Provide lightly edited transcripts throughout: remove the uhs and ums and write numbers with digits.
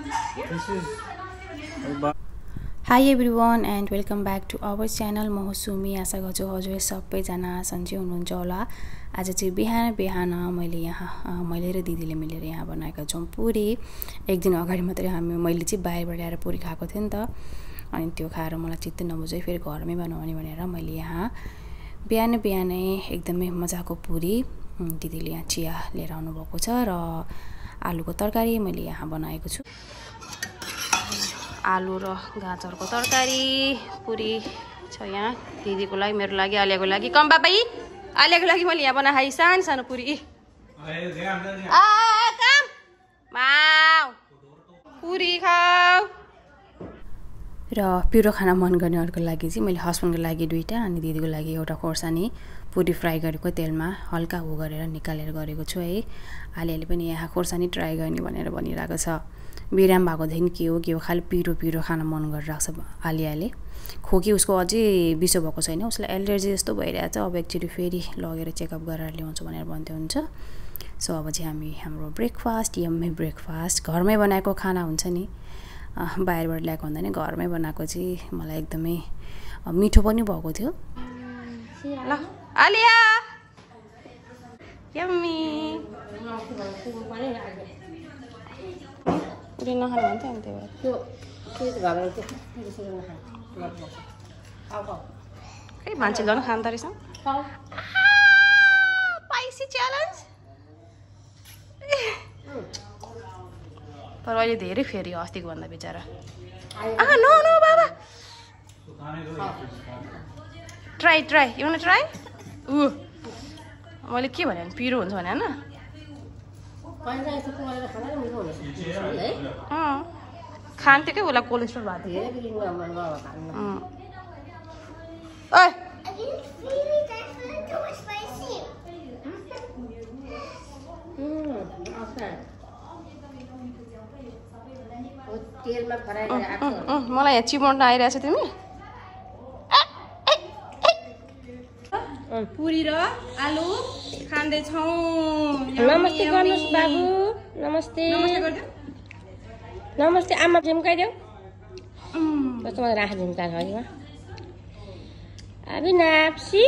Hi everyone and welcome back to our channel. म हो सुमी। आशा गर्छु हजुर सबैजना सन्चै हुनुहुन्छ होला। आज चाहिँ बिहान मैले र दिदीले मिलेर यहाँ बनाएका छौं पुरी। एक दिन अगाडि मात्रै मैले चाहिँ बाहिरबाट ल्याएर पुरी खाएको थिएँ नि त, अनि त्यो खाएर मलाई चित्त नबुझ्यो फेरि घरमै बनाउने भनेर मैले यहाँ बिहानै एकदमै मजाको पुरी दिदीले यहाँ चिया लिएर आउनु भएको छ र आलुको तरकारी मैले यहाँ बनाएको छु। आलु र गाजरको तरकारी पुरी छ यहाँ दिदीको लागि, मेरो लागि, आलियाको लागि। कम बाबा आलियाको लागि मैले यहाँ बनाए सानो सानो पुरी। कम माउ पुरी खाऊ। र पिरो खाना मन गर्नेहरुको लागि चाहिँ मैले हस्बन्डको लागि दुईटा अनि दिदीको लागि एउटा खोर्सानी पुरी फ्राई गरेको तेलमा हल्का गरेर निकालेर गरेको छु है। आलियाले पनि यहाँ खोर्सानी ट्राई गर्ने भनेर भनिरहेको छ। बिराम भएको दिन के हो खाली पिरो खान मन गरिरहेको छ आलियाले। खोकी उसको अझै बिसो भएको छैन, उसलाई एलर्जी जस्तो भइरहेछ। अब एकचोटी फेरि लगेर चेकअप गरेर ल्याउँछु भनेर भन्दै हुन्छ। सो अब चाहिँ हामी हाम्रो ब्रेकफास्ट, यम्मी ब्रेकफास्ट घरमै बनाएको खाना हुन्छ नि, बाहिरबाट ल्याएको भन्दा नि घरमै बनाएको चाहिँ मलाई एकदमै मिठो पनि भएको थियो। ल आलिया यम्मी पुरी नखानु भन्थ्यो नि त्यही भएर खै मान्छे झन् खान्छ रहेछ। स्पाइसी च्यालेन्ज तर अहिले धेरै फेरि अस्तिको भन्दा बिचारा। नो नो बाबा ट्राई यु वान्ट ट्राई। मैले के भने पिरो हुन्छ भने हैन खान्थ्यो क्या, उसलाई कोलेस्ट्रोल भएको थियो। मलाई यहाँ चिमोट आइरहेछ। तिमी पुरी र आलु खाँदैछौ। नमस्ते गर्नुस् बाबु। नमस्ते नमस्ते आमा झिम्काइदेऊ। कस्तो मजा राख झिम्काएको अघिमा अबि नाप्सी।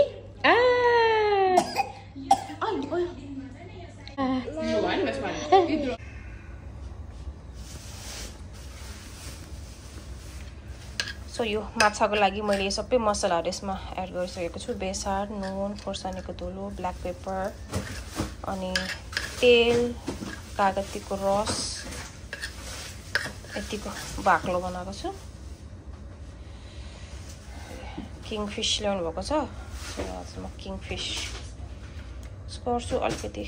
सो यो माछाको लागि मैले सबै मसलाहरू यसमा एड गरिसकेको छु। बेसार, नुन, खोर्सानीको धुलो, ब्ल्याक पेपर, अनि तेल, कागतीको रस, यतिको बाक्लो बनाएको छु। किङफिस ल्याउनु भएको छ, आज म किङफिस गर्छु। अलिकति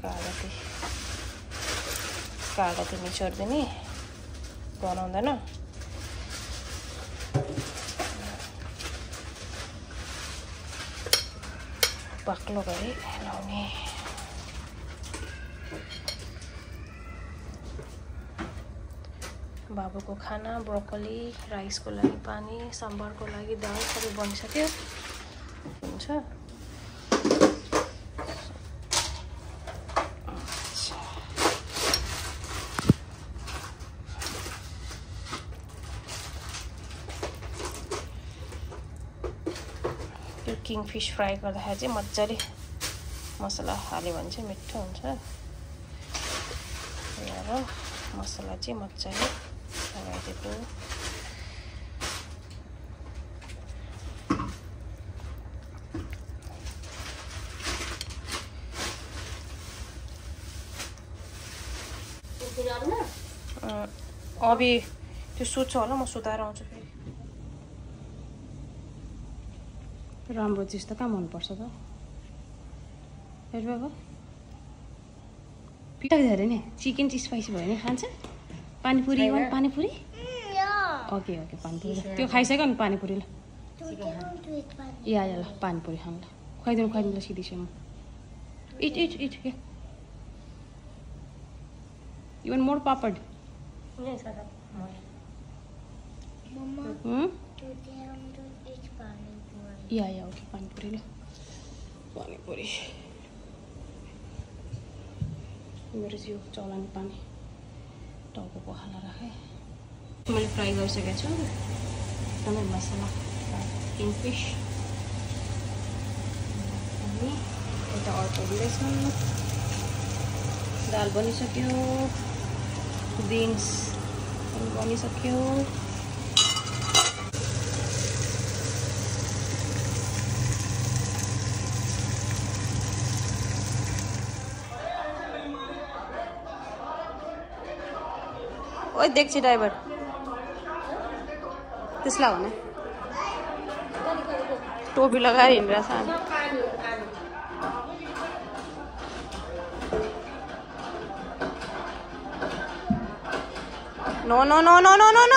कागती निचोर्दिने, बनाउँदैन। बाक्लो गरी लाउने। बाबुको खाना ब्रोकोली, राइसको लागि पानी, साम्बारको लागि दाल सबै बनिसक्यो। हुन्छ यो किङफिस फ्राई गर्दाखेरि चाहिँ मजाले मसला हाल्यो भने चाहिँ मिठो हुन्छ। र मसला चाहिँ मजाले लगाइदिएको। अबि त्यो सुत्छ होला, म सुताएर आउँछु फेरि। राम्रो चिज त कहाँ मनपर्छ त हेर्नु। अब पिटा धेरै नि चिकन चाहिँ स्पाइसी भयो नि। खान्छ पानीपुरी? पानीपुरी ओके पानीपुरी त्यो खाइसक्यो नि पानीपुरी। ल या ल पानीपुरी खानु। ल खुवाइदिनु ल सिधै म eat you want more papad? या ओके पानीपुरी। ल पानीपुरी मेरो चाहिँ चलाउने पानी टाउको हालेर राखेँ मैले फ्राई गरिसकेको छु एकदमै मसला किङफिस अनि यता अर्को हुँदैछ दाल बनिसक्यो बिन्स पनि बनिसक्यो ओइ देख्छु ड्राइभर त्यसलाई भने टोपी लगाएर हिँडिरहेछ no no no no no no no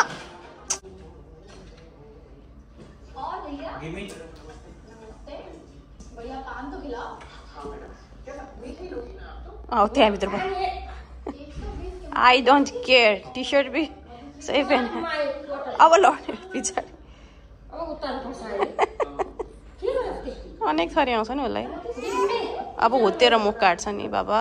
आओ त्यहाँभित्र I don't care T shirt भी सही पहन अब लड्ने पछाडि अनेक थरी आउँछ नि उसलाई अब हुत्तेर मुख काट्छ नि बाबा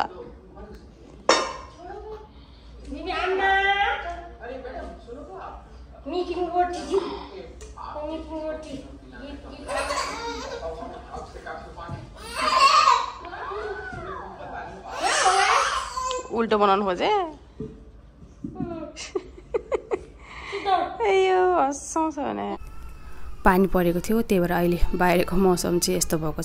उल्टो बनाउनु खोजे हँसाउँछ भने पानी परेको थियो त्यही भएर अहिले बाहिरको मौसम चाहिँ यस्तो भएको छ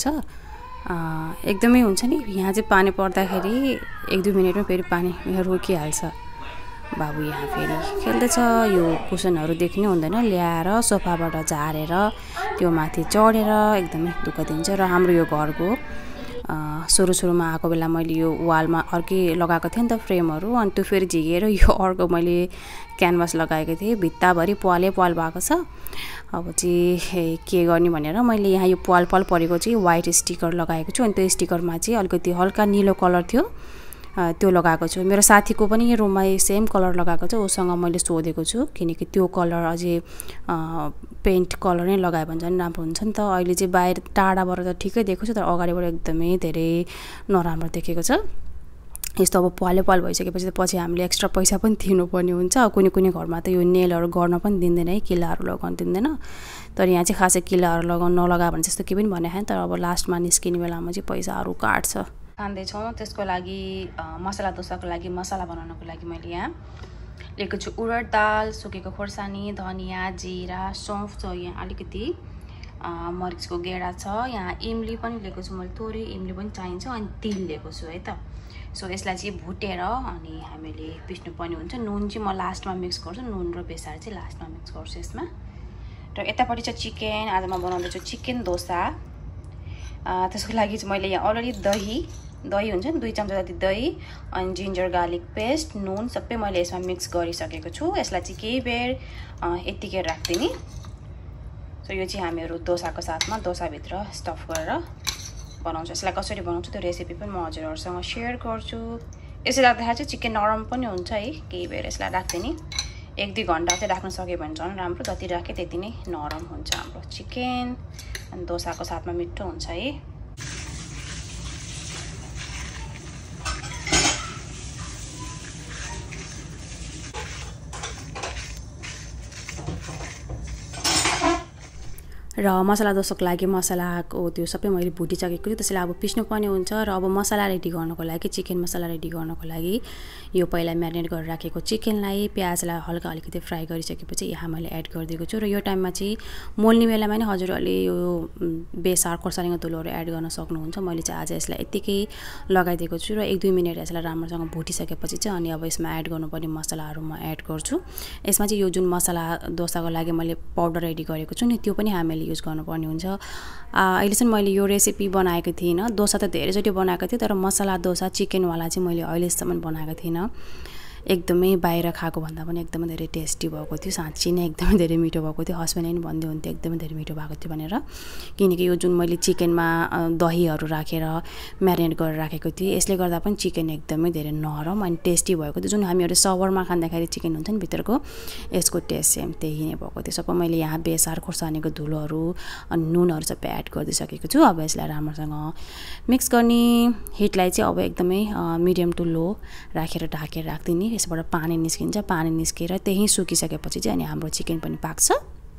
एकदमै हुन्छ नि यहाँ चाहिँ पानी पर्दाखेरि 1-2 मिनटमा फेरि पानी यहाँ रोकिहाल्छ बाबु यहाँ फेरि खेल्दैछ यो कुसनहरू देख्नै हुँदैन ल्याएर सोफाबाट झारेर त्यो माथि चढेर एकदमै दुःख दिन्छ र हाम्रो यो घरको सुरुमा आएको बेला मैले यो वालमा अर्कै लगाएको थिएँ नि त फ्रेमहरू अनि त्यो फेरि झिकेर यो अर्को मैले क्यानभास लगाएको थिएँ भित्ताभरि पाल भएको छ अब चाहिँ के गर्ने भनेर मैले यहाँ यो पाल परेको चाहिँ व्हाइट स्टिकर लगाएको छु अनि त्यो स्टिकरमा चाहिँ अलिकति हल्का निलो कलर थियो त्यो लगाएको छु मेरो साथीको पनि यो रुममा सेम कलर लगाएको छ उसँग मैले सोधेको छु किनकि त्यो कलर अझै पेन्ट कलर नै लगायो भने झन् राम्रो हुन्छ नि त अहिले चाहिँ बाहिर टाढाबाट त ठिकै देखेको छ तर अगाडिबाट एकदमै धेरै नराम्रो देखेको छ यस्तो अब पाल भइसकेपछि त पछि हामीले एक्स्ट्रा पैसा पनि तिर्नुपर्ने हुन्छ कुनै घरमा त यो नेलहरू गर्न पनि दिँदैन है किल्लाहरू लगाउन दिँदैन तर यहाँ चाहिँ खासै किल्लाहरू नलगायो भने त्यस्तो केही पनि भने हैन तर अब लास्टमा निस्किने बेलामा चाहिँ पैसाहरू काट्छ खाँदैछौँ त्यसको लागि मसला डोसाको लागि मसला बनाउनको लागि मैले यहाँ लिएको छु उडद दाल सुकेको खोर्सानी धनियाँ जिरा सौंफ छ यहाँ अलिकति मरिचको गेडा छ यहाँ इमली पनि लिएको छु मैले थोरै इमली पनि चाहिन्छ अनि तिल लिएको छु है त सो यसलाई चाहिँ भुटेर अनि हामीले पिस्नु पर्ने हुन्छ नुन चाहिँ म लास्टमा मिक्स गर्छु नुन र बेसार चाहिँ लास्टमा मिक्स गर्छु यसमा र यतापट्टि चाहिँ चिकन आज म बनाउँदैछु चिकन डोसा त्यसको लागि चाहिँ मैले यहाँ अलरेडी दही हुन्छ नि 2 चम्चा जति दही अनि जिन्जर गार्लिक पेस्ट नुन सबै मैले यसमा मिक्स गरिसकेको छु यसलाई चाहिँ केही बेर यतिकै राख्दिने सो यो चाहिँ हामीहरू डोसाको साथमा डोसाभित्र स्टफ गरेर बनाउँछु यसलाई कसरी बनाउँछु त्यो रेसिपी पनि म हजुरहरूसँग सेयर गर्छु यसरी राख्दाखेरि चाहिँ चिकन नरम पनि हुन्छ है केही बेर यसलाई राख्दिने 1-2 घण्टा चाहिँ राख्न सक्यो भने झन् राम्रो जति राखे त्यति नै नरम हुन्छ हाम्रो चिकन अनि डोसाको साथमा मिठो हुन्छ है र मसला डोसाको लागि मसलाको त्यो सबै मैले भुटिसकेको छु त्यसलाई अब पिस्नु पर्ने हुन्छ र अब मसला रेडी गर्नको लागि चिकन मसला रेडी गर्नको लागि यो पहिला म्यारिनेट गरेर राखेको चिकनलाई प्याजलाई हल्का अलिकति फ्राई गरिसकेपछि यहाँ मैले एड गरिदिएको छु र यो टाइममा चाहिँ मोल्ने बेलामा नै हजुरहरूले यो बेसार खोर्सानीको धुलोहरू एड गर्न सक्नुहुन्छ मैले चाहिँ आज यसलाई यतिकै लगाइदिएको छु र 1-2 मिनट यसलाई राम्रोसँग भुटिसकेपछि चाहिँ अनि अब यसमा एड गर्नुपर्ने मसलाहरू म एड गर्छु यसमा चाहिँ यो जुन मसला डोसाको लागि मैले पाउडर रेडी गरेको छु नि त्यो पनि हामीले युज गर्नुपर्ने हुन्छ अहिलेसम्म मैले यो रेसिपी बनाएको थिइनँ डोसा त धेरैचोटि बनाएको थिएँ तर मसला डोसा चिकनवाला चाहिँ मैले अहिलेसम्म बनाएको थिइनँ एकदमै बाहिर खाएको भन्दा पनि एकदमै धेरै टेस्टी भएको थियो साँच्चै नै एकदमै धेरै मिठो भएको थियो हस्बेन्डले पनि भन्दै हुन्थ्यो एकदमै धेरै मिठो भएको थियो भनेर किनकि यो जुन मैले चिकनमा दहीहरू राखेर म्यारिनेट गरेर राखेको थिएँ यसले गर्दा पनि चिकन एकदमै धेरै नरम अनि टेस्टी भएको थियो जुन हामीहरू सवरमा खाँदाखेरि चिकन हुन्छ नि भित्रको यसको टेस्ट सेम त्यही नै भएको थियो सबै मैले यहाँ बेसार खोर्सानीको धुलोहरू अनि नुनहरू सबै एड गरिदिइसकेको छु अब यसलाई राम्रोसँग मिक्स गर्ने हिटलाई चाहिँ अब एकदमै मिडियम टु लो राखेर ढाकेर राख्दिने यसबाट पानी निस्किन्छ पानी निस्केर त्यही सुकिसकेपछि चाहिँ अनि हाम्रो चिकन पनि पाक्छ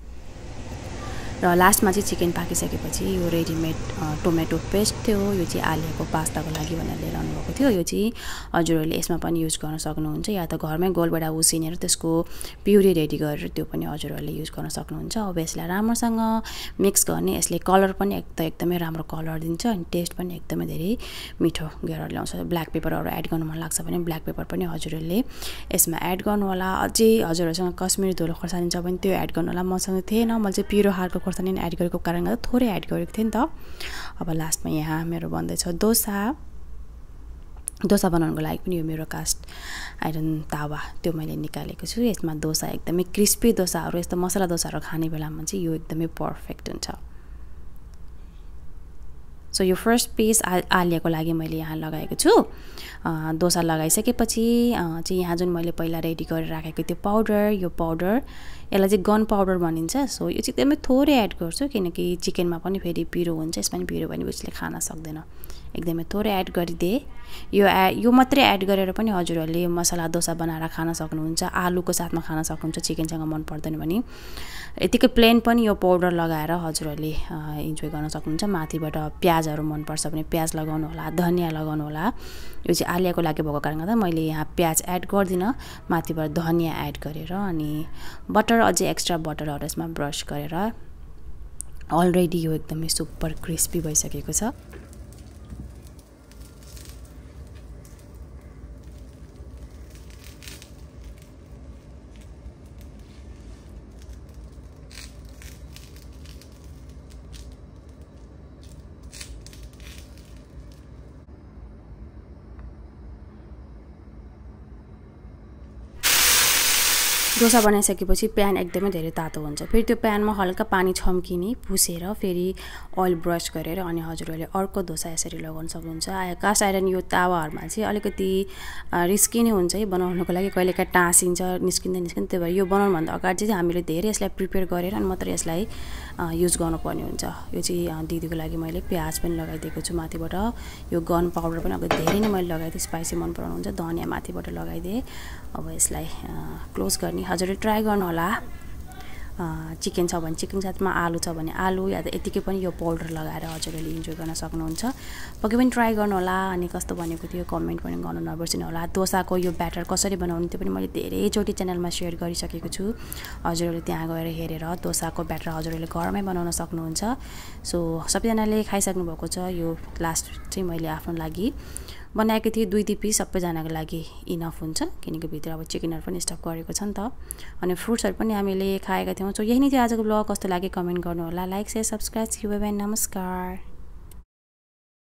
र लास्टमा चाहिँ चिकन पाकिसकेपछि यो रेडीमेड टोमेटो पेस्ट थियो यो चाहिँ आलियाको पास्ताको लागि भनेर लिएर आउनुभएको थियो यो चाहिँ हजुरहरूले यसमा पनि युज गर्न सक्नुहुन्छ या त घरमै गोलबाट उसिनेर त्यसको प्युरी रेडी गरेर त्यो पनि हजुरहरूले युज गर्न सक्नुहुन्छ अब यसलाई राम्रोसँग मिक्स गर्ने यसले कलर पनि एकदमै राम्रो कलर दिन्छ अनि टेस्ट पनि एकदमै धेरै मिठो गरेर ल्याउँछ ब्ल्याक पेपरहरू एड गर्नु मन लाग्छ भने ब्ल्याक पेपर पनि हजुरहरूले यसमा एड गर्नु होला अझै हजुरहरूसँग कश्मिरी धुलो खोर्सानी छ भने त्यो एड गर्नु होला मसँग थिएन मैले चाहिँ पिरो हालको खोर्सानी एड गरेको कारणले गर्दा थोरै एड गरेको थिएँ नि त अब लास्टमा यहाँ मेरो बन्दैछ डोसा बनाउनको लागि पनि यो मेरो कास्ट आइरन तावा त्यो मैले निकालेको छु यसमा डोसा एकदमै क्रिस्पी डोसाहरू यस्तो मसला डोसाहरू खाने बेलामा चाहिँ यो एकदमै पर्फेक्ट हुन्छ सो यो फर्स्ट पिस आलियाको लागि मैले यहाँ लगाएको छु डोसा लगाइसकेपछि चाहिँ यहाँ जुन मैले पहिला रेडी गरेर राखेको त्यो पाउडर यो पाउडर यसलाई चाहिँ गन पाउडर भनिन्छ सो यो चाहिँ एकदमै थोरै एड गर्छु किनकि चिकनमा पनि फेरि पिरो हुन्छ यसमा पनि पिरो भने उसले खान सक्दैन एकदमै थोरै एड गरिदिए यो मात्रै एड गरेर पनि हजुरहरूले मसला डोसा बनाएर खान सक्नुहुन्छ आलुको साथमा खान सक्नुहुन्छ चिकनसँग मन पर्दैन भने यतिकै प्लेन पनि यो पाउडर लगाएर हजुरहरूले इन्जोय गर्न सक्नुहुन्छ माथिबाट प्याजहरू मनपर्छ भने प्याज लगाउनु होला धनिया लगाउनु होला यो चाहिँ आलियाको लागि भएको कारणले गर्दा मैले यहाँ प्याज एड गर्दिनँ माथिबाट धनिया एड गरेर अनि बटर अझै एक्स्ट्रा बटरहरू यसमा ब्रस गरेर अलरेडी यो एकदमै सुपर क्रिस्पी भइसकेको छ डोसा बनाइसकेपछि प्यान एकदमै धेरै तातो हुन्छ फेरि त्यो प्यानमा हल्का पानी छम्किने पुसेर फेरि ओइल ब्रस गरेर अनि हजुरहरूले अर्को डोसा यसरी लगाउन सक्नुहुन्छ कास्ट आइरन यो तावाहरुमा चाहिँ अलिकति रिस्की नै हुन्छ है बनाउनको लागि कहिलेकाहीँ टाँसिन्छ निस्किँदै त्यही भएर यो बनाउनुभन्दा अगाडि चाहिँ हामीले धेरै यसलाई प्रिपेयर गरेर अनि मात्र यसलाई युज गर्नुपर्ने हुन्छ यो चाहिँ दिदीको लागि मैले प्याज पनि लगाइदिएको छु माथिबाट यो गन पाउडर पनि अब धेरै नै मैले लगाइदिएँ स्पाइसी मन पराउनुहुन्छ धनिया माथिबाट लगाइदिएँ अब यसलाई क्लोज गर्ने हजुरले ट्राई गर्नु होला चिकन छ भने चिकन साथमा आलु छ भने आलु या त यतिकै पनि यो पाउडर लगाएर हजुरले इन्जोय गर्न सक्नुहुन्छ पक्कै पनि ट्राई गर्नु होला अनि कस्तो बनेको थियो कमेन्ट पनि गर्नु नबिर्सिनु होला डोसाको यो ब्याटर कसरी बनाउने त्यो पनि मैले धेरैचोटि च्यानलमा सेयर गरिसकेको छु हजुरले त्यहाँ गएर हेरेर डोसाको ब्याटर हजुरले घरमै बनाउन सक्नुहुन्छ सो सबैजनाले खाइसक्नु भएको छ यो लास्ट चाहिँ मैले आफ्नो लागि बनाएको थिएँ 2 पिस सबैजनाको लागि इनफ हुन्छ किनकि भित्र अब चिकनहरु पनि स्टफ गरेको छ नि त अनि फ्रुट्सहरु पनि हामीले खाएका थियौं सो यही नै थियो आजको ब्लग कस्तो लाग्यो कमेन्ट गर्नु होला लाइक शेयर सब्स्क्राइब नमस्कार।